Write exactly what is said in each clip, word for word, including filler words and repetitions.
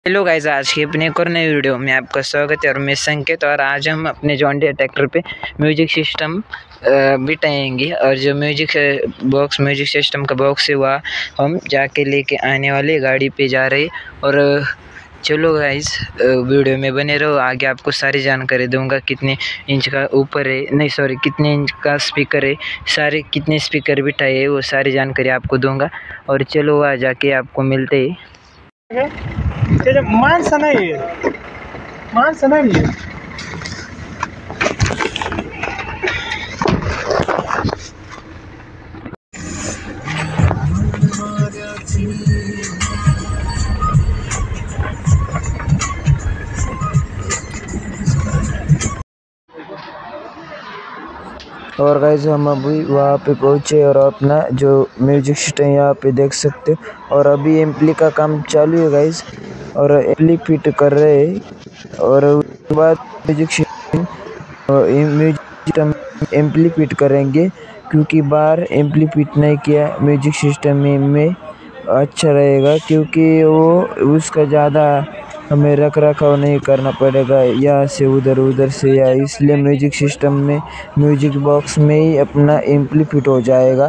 Hello guys, आज की अपने एक और नई वीडियो में आपका स्वागत है और मैं संकेत। और आज हम अपने जॉन डियर ट्रैक्टर पे म्यूजिक सिस्टम बिठाएंगे और जो म्यूजिक बॉक्स म्यूजिक सिस्टम का बॉक्स है वह हम जाके लेके आने वाले गाड़ी पे जा रहे। और चलो गाइस, वीडियो में बने रहो, आगे आपको सारी जानकारी दूंगा। कितने इंच का ऊपर है, नहीं सॉरी कितने इंच का स्पीकर है, सारे कितने स्पीकर बिठाए है, वो सारी जानकारी आपको दूंगा। और चलो वहाँ जाके आपको मिलते हैं। त्याच्या माणसं नाही आहे माणसं नाही आहे और गाइस हम अभी वहाँ पे पहुँचे और अपना जो म्यूजिक सिस्टम यहाँ पे देख सकते हो। और अभी एम्पली का काम चालू है गाइस, और एम्पली फिट कर रहे हैं। और उसके बाद music system music system amplifier fit करेंगे, क्योंकि बाहर एम्पली फिट नहीं किया म्यूजिक सिस्टम में, में अच्छा रहेगा, क्योंकि वो उसका ज़्यादा हमें रख रखाव नहीं करना पड़ेगा यहाँ से उधर उधर से या, इसलिए म्यूजिक सिस्टम में म्यूजिक बॉक्स में ही अपना एम्पली फिट हो जाएगा।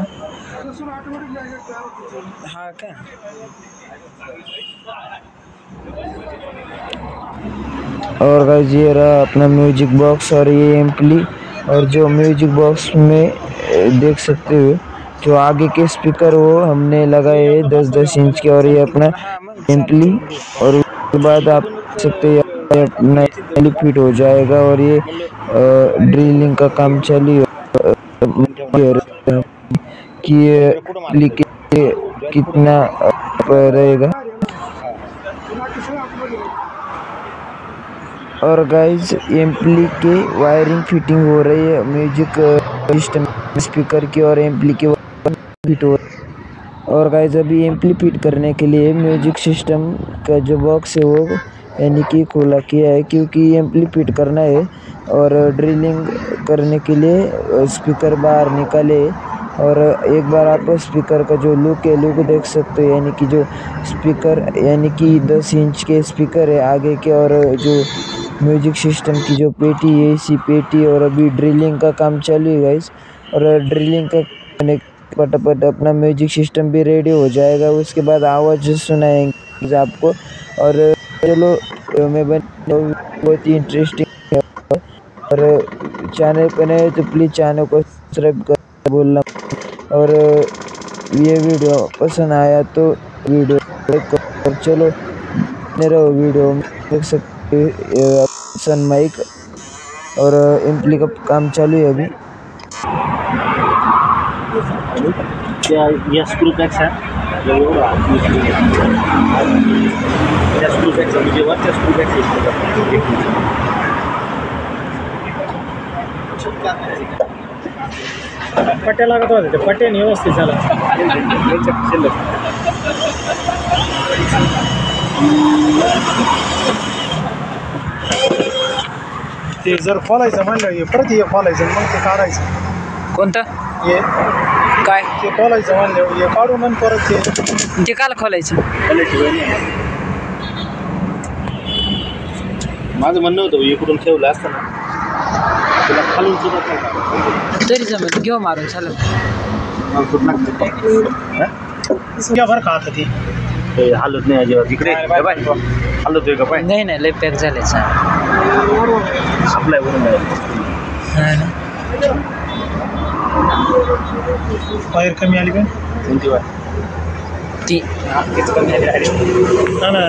हाँ क्या और गाइस ये रहा अपना म्यूजिक बॉक्स और ये एम्पली। और जो म्यूजिक बॉक्स में देख सकते हो जो आगे के स्पीकर वो हमने लगाए हैं दस दस इंच के, और ये अपना एम्पली। और उसके बाद आप देख सकते हैं अपना एम्पली फिट हो जाएगा। और ये ड्रिलिंग का काम चालू है कि ये कितना रहेगा। और गाइस एम्पली के वायरिंग फिटिंग हो रही है म्यूजिक सिस्टम स्पीकर की, और एम्पली की फिट हो। और गाइस अभी एम्पली फिट करने के लिए म्यूजिक सिस्टम का जो बॉक्स है वो यानी कि खुला किया है, क्योंकि एम्पली फिट करना है। और ड्रिलिंग करने के लिए स्पीकर बाहर निकाले। और एक बार आप स्पीकर का जो लुक है लुक देख सकते हो, यानी कि जो स्पीकर यानी कि दस इंच के स्पीकर है आगे के, और जो म्यूजिक सिस्टम की जो पेटी है इसी पेटी। और अभी ड्रिलिंग का काम चालू है गाइस, और ड्रिलिंग का फटाफट अपना म्यूजिक सिस्टम भी रेडी हो जाएगा। उसके बाद आवाज़ सुनाएंगे आपको। और चलो मैं बन बहुत ही इंटरेस्टिंग है, और चैनल पर नए तो प्लीज़ चैनल को सब्सक्राइब कर बोलना। और ये वीडियो पसंद आया तो वीडियो लाइक करो। चलो मेरा वीडियो में देख सकते हो सन माइक और एम्पली का काम चालू है अभी। त्या या स्क्रू पॅक्स आहे त्या स्क्रू पॅक्स म्हणजे वरच्या स्क्रू पॅक्स पट्ट्या लागत होत्या, त्या पट्ट्याने व्यवस्थित झालं। ते जर खोलायचं म्हणलं परत हे खोलायचं मग ते काढायचं। कोणतं हे काय ते खोलायचं म्हणलं हे काढून आणि परत ते ते काल खोलायचं? माझं म्हणणं होतं इकडून ठेवलं असतं ना तुला खालून सुद्धा तरी जमेल, घेऊ मारून चालेल। बरं का आता ती हालत नाही अजिबात इकडे हालत आहे का पाय? नाही नाही लय पॅक झाले सप्लाय वरून वायर कमी आली का? कोणती वायर? ती कमी आली ना ना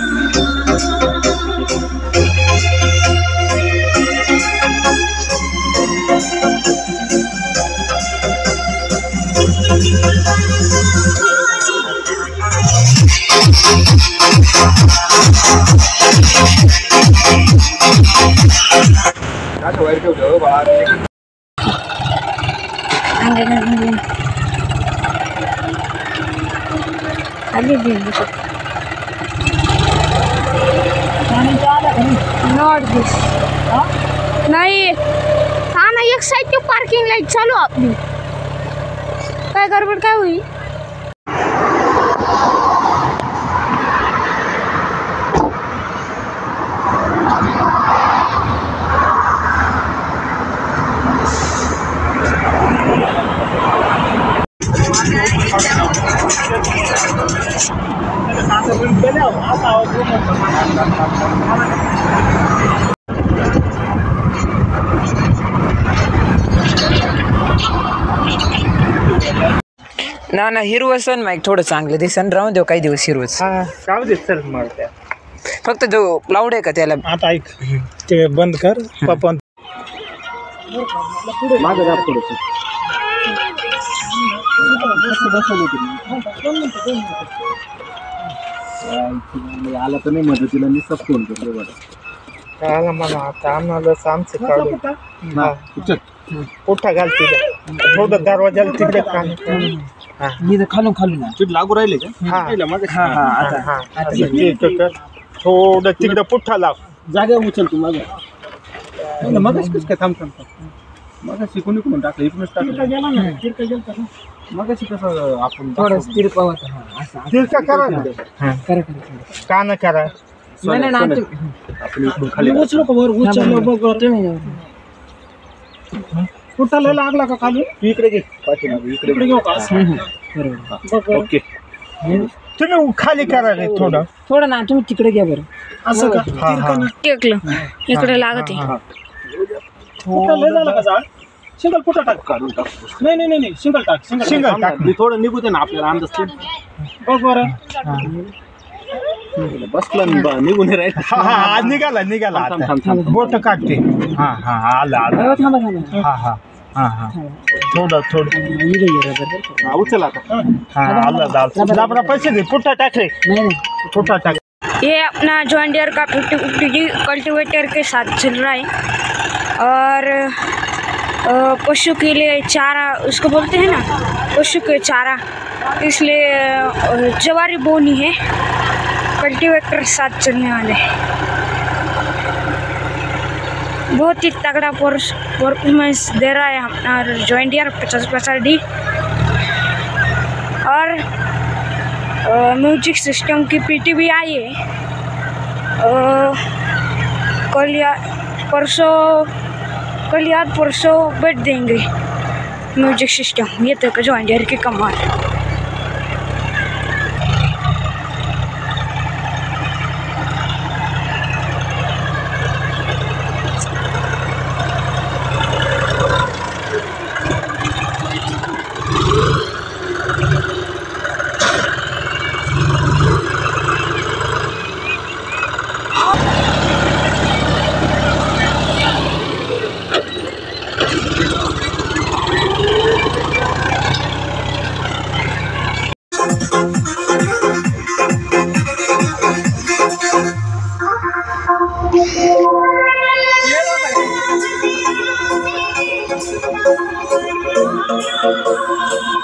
वायर ठेवतो बाहेर नॉट दिस नाही हा ना, एक साइड पार्किंग लाईट चालू आपली, काय गडबड काय होईल? ना ना हिरवं सण माईक थोडं चांगलं दिसन राहून देऊ काही दिवस हिरवच जाऊ दे चल मारत्या फक्त जो क्लाउड आहे का त्याला आता ऐक ते बंद कर पप्पा मागे जा थोडंसं आला तर नाही मदतीला मी सब फोन करतो बघा आला मला आता आम्हाला आमचे काढू पुठ्ठा घाल तिथे थोडं दरवाजाला तिकडे खालून खालून तिथे लागू राहिले का थोडं तिकडे पुठ्ठा लाव जागा उचल तू माझ्या मग काय थांब थांब मग शिकून इकडून टाकलं इकडूनच टाकलं मग कसं आपण थोडं तिरपा तिरका करा का न करा आपण खाली उचलो का वर उचललं बघ कुठाला लागला का खाली इकडे घे पाठीमागे इकडे घेऊ का ओके तुम्ही खाली करा रे थोडं थोडं ना तुम्ही तिकडे घ्या बरं असं का टेकलं इकडे लागत आहे कुठं लय झालं का झाड सिंगल कुठं टाक काढून टाक नाही नाही नाही सिंगल टाक सिंगल सिंगल टाक मी थोडं निघू दे ना आपल्याला अंदाज बघ बरं बसला निघून राहिला निघाला निघाला बोट काढते हा हा आला आला थांबा थांबा हा हा हा हा थोडं थोडं उचल आता हा आला दाबरा पैसे दे पुट्टा टाक रे पुट्टा टाक ये अपना जॉन डियर का फिफ्टी कल्टीवेटर के साथ चल रहा है और अ, पशु के लिए चारा उसको बोलते हैं ना पशु के चारा इसलिए अ, जवारी बोनी है कल्टीवेटर साथ चलने वाले बहुत ही तगड़ा परफॉर्मेंस दे रहा है अपना जॉन डियर पचास पचास डी और म्यूजिक सिस्टम की पीटी भी आई है कल या परसों कल यार परसों बैठ देंगे म्यूजिक सिस्टम ये तक जॉन डियर की कमाल Thank you.